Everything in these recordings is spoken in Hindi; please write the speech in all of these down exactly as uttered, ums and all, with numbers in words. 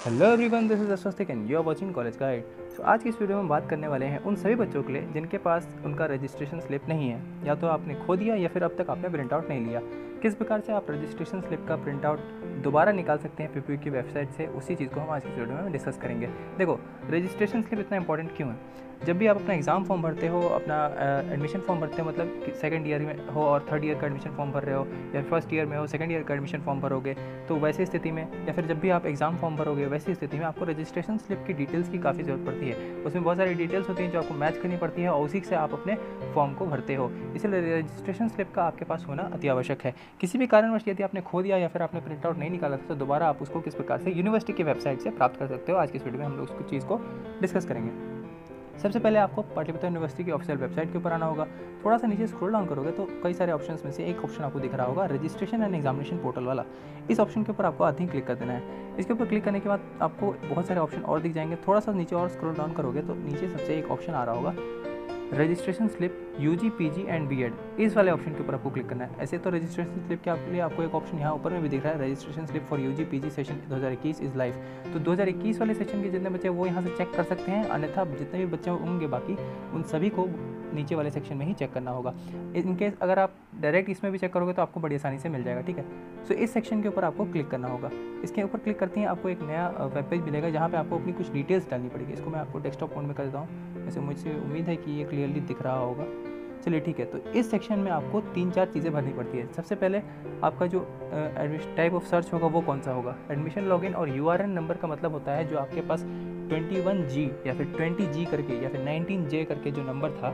हेलो एवरीवन, दिस इज अस्वस्तिक and you are watching college guide. So आज की इस वीडियो में बात करने वाले हैं उन सभी बच्चों के लिए जिनके पास उनका रजिस्ट्रेशन स्लिप नहीं है, या तो आपने खो दिया या फिर अब तक आपने प्रिंट आउट नहीं लिया। किस प्रकार से आप रजिस्ट्रेशन स्लिप का प्रिंट आउट दोबारा निकाल सकते हैं पीपीयू की वेबसाइट से, उसी चीज़ को हम आज की वीडियो में डिस्कस करेंगे। देखो, रजिस्ट्रेशन स्लिप इतना इंपॉर्टेंट क्यों है? जब भी आप अपना एग्ज़ाम फॉर्म भरते हो, अपना एडमिशन फॉर्म भरते हो, मतलब सेकंड ईयर में हो और थर्ड ईयर का एडमिशन फॉर्म भर रहे हो, या फर्स्ट ईयर में हो सेकंड ईयर का एडमिशन फॉर्म भरोगे, तो वैसी स्थिति में, या फिर जब भी आप एग्ज़ाम फॉर्म भरोगे वैसी स्थिति में आपको रजिस्ट्रेशन स्लिप की डिटेल्स की काफ़ी ज़रूरत पड़ती है। उसमें बहुत सारी डिटेल्स होती हैं जो आपको मैच करनी पड़ती है और उसी से आप अपने फॉर्म को भरते हो। इसलिए रजिस्ट्रेशन स्लिप का आपके पास होना अति आवश्यक है। किसी भी कारणवश यदि आपने खो दिया या फिर आपने प्रिंट आउट नहीं निकाला था, तो दोबारा आप उसको किस प्रकार से यूनिवर्सिटी की वेबसाइट से प्राप्त कर सकते हो, आज की इस वीडियो में हम लोग उस चीज़ को डिस्कस करेंगे। सबसे पहले आपको पाटलिपुत्र यूनिवर्सिटी की ऑफिशियल वेबसाइट के ऊपर आना होगा। थोड़ा सा नीचे स्क्रॉल डाउन करोगे तो कई सारे ऑप्शंस में से एक ऑप्शन आपको दिख रहा होगा, रजिस्ट्रेशन एंड एग्जामिनेशन पोर्टल वाला। इस ऑप्शन के ऊपर आपको आधी ही क्लिक कर देना है। इसके ऊपर क्लिक करने के बाद आपको बहुत सारे ऑप्शन और दिख जाएंगे। थोड़ा सा नीचे और स्क्रॉल डाउन करोगे तो नीचे सबसे एक ऑप्शन आ रहा होगा, registration slip UG PG and BEd. इस वाले ऑप्शन के ऊपर आपको क्लिक करना है। ऐसे तो रजिस्ट्रेशन स्लिप के लिए आपको एक ऑप्शन यहाँ ऊपर में भी दिख रहा है, registration slip for UG PG session दो हज़ार इक्कीस इज लाइव। तो दो हज़ार इक्कीस वाले सेशन के जितने बच्चे वो यहाँ से चेक कर सकते हैं, अन्यथा जितने भी बच्चे होंगे बाकी उन सभी को नीचे वाले सेक्शन में ही चेक करना होगा। इनकेस अगर आप डायरेक्ट इसमें भी चेक करोगे तो आपको बड़ी आसानी से मिल जाएगा, ठीक है। सो इस सेक्शन के ऊपर आपको क्लिक करना होगा। इसके ऊपर क्लिक करते हैं आपको एक नया वेब पेज मिलेगा जहाँ पे आपको अपनी कुछ डिटेल्स डालनी पड़ेगी। इसको मैं आपको डेस्कटॉप मोड में कर देता हूँ, वैसे मुझे उम्मीद है कि ये क्लियरली दिख रहा होगा। चलिए ठीक है, तो इस सेक्शन में आपको तीन चार चीज़ें भरनी पड़ती है। सबसे पहले आपका जो टाइप ऑफ सर्च होगा वो कौन सा होगा। एडमिशन लॉगिन और यूआरएन नंबर का मतलब होता है जो आपके पास इक्कीस जी या फिर बीस जी करके या फिर उन्नीस जे करके जो नंबर था,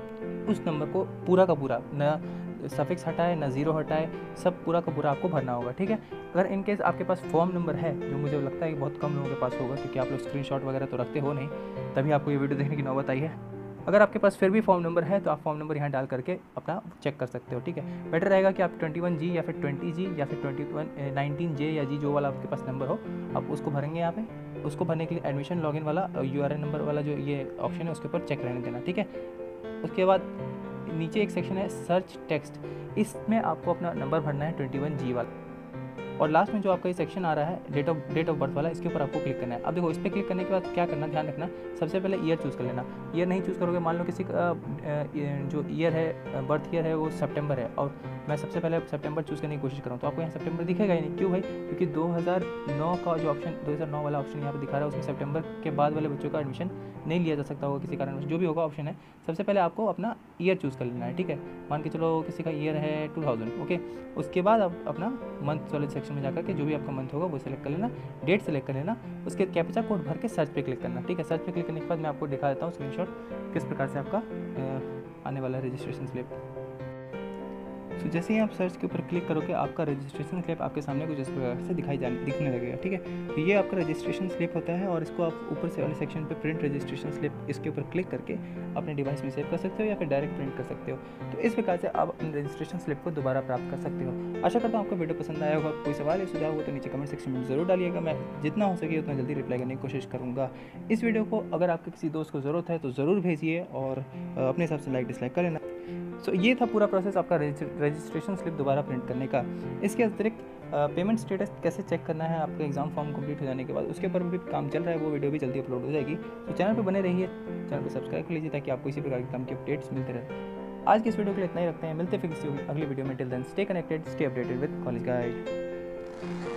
उस नंबर को पूरा का पूरा, न सफिक्स हटाए न ज़ीरो हटाए, सब पूरा का पूरा आपको भरना होगा, ठीक है। अगर इनकेस आपके पास फॉर्म नंबर है, जो मुझे लगता है कि बहुत कम लोगों के पास होगा क्योंकि आप लोग स्क्रीनशॉट वगैरह तो रखते हो नहीं, तभी आपको ये वीडियो देखने की नौबत आई है। अगर आपके पास फिर भी फॉर्म नंबर है तो आप फॉर्म नंबर यहाँ डाल करके अपना चेक कर सकते हो, ठीक है। बेटर रहेगा कि आप इक्कीस जी या फिर बीस जी या फिर इक्कीस उन्नीस जे या जी जो वाला आपके पास नंबर हो, आप उसको भरेंगे यहाँ पे। उसको भरने के लिए एडमिशन लॉगिन वाला यूआरएन नंबर वाला जो ये ऑप्शन है उसके ऊपर चेक रहने देना, ठीक है। उसके बाद नीचे एक सेक्शन है सर्च टेक्स्ट, इसमें आपको अपना नंबर भरना है इक्कीस जी वाला। और लास्ट में जो आपका ये सेक्शन आ रहा है date of date of birth वाला, इसके ऊपर आपको क्लिक करना है। अब देखो, इस पर क्लिक करने के बाद क्या करना, ध्यान रखना, सबसे पहले ईयर चूज़ कर लेना। ईयर नहीं चूज़ करोगे, मान लो किसी का जो ईयर है, बर्थ ईयर है वो सितंबर है और मैं सबसे पहले सितंबर चूज़ करने की कोशिश कर रहा हूँ, तो आपको यहाँ सितंबर दिखेगा ही नहीं। क्यों भाई? क्योंकि दो हज़ार नौ का जो ऑप्शन दो हज़ार नौ वाला ऑप्शन यहाँ पर दिखा रहा है, उसमें सितंबर के बाद वाले बच्चों का एडमिशन नहीं लिया जा सकता होगा किसी कारण। जो भी होगा ऑप्शन है, सबसे पहले आपको अपना ईयर चूज़ कर लेना है, ठीक है। मान के चलो किसी का ईयर है टू थाउजेंड, ओके। उसके बाद आप अपना मंथ वाले सेक्शन में जाकर के जो भी आपका मंथ होगा वो सिलेक्ट कर लेना, डेट सेलेक्ट कर लेना, उसके कैप्चा कोड भर के सर्च पे क्लिक करना, ठीक है। सर्च पे क्लिक करने के बाद मैं आपको दिखा देता हूँ स्क्रीनशॉट किस प्रकार से आपका आने वाला रजिस्ट्रेशन स्लिप। तो जैसे ही आप सर्च के ऊपर क्लिक करोगे, आपका रजिस्ट्रेशन स्लिप आपके सामने कुछ इस प्रकार से दिखाई जाने दिखने लगेगा, ठीक है। तो ये आपका रजिस्ट्रेशन स्लिप होता है और इसको आप ऊपर से वाले सेक्शन पे प्रिंट रजिस्ट्रेशन स्लिप, इसके ऊपर क्लिक करके अपने डिवाइस में सेव कर सकते हो या फिर डायरेक्ट प्रिंट कर सकते हो। तो इस प्रकार से आप अपने रजिस्ट्रेशन स्लिप को दोबारा प्राप्त कर सकते हो। आशा करता हूँ आपको वीडियो पसंद आया होगा। कोई सवाल या सुझाव हो तो नीचे कमेंट सेक्शन में जरूर डालिएगा, मैं जितना हो सके उतना जल्दी रिप्लाई करने की कोशिश करूँगा। इस वीडियो को अगर आपके किसी दोस्त को ज़रूरत है तो ज़रूर भेजिए और अपने हिसाब से लाइक डिसलाइक कर लेना। सो so, ये था पूरा प्रोसेस आपका रजिस्ट्रेशन स्लिप दोबारा प्रिंट करने का। इसके अतिरिक्त पेमेंट स्टेटस कैसे चेक करना है आपका एग्जाम फॉर्म कंप्लीट हो जाने के बाद, उसके ऊपर भी काम चल रहा है, वो वीडियो भी जल्दी अपलोड हो जाएगी। तो चैनल पे बने रहिए, चैनल को सब्सक्राइब कर लीजिए ताकि आपको इसी प्रकार के काम की अपडेट्स मिलते रहे। आज की इस वीडियो के लिए इतना ही रखते हैं, मिलते फिर किसी अगली वीडियो में। Till then stay connected, stay updated with college guide.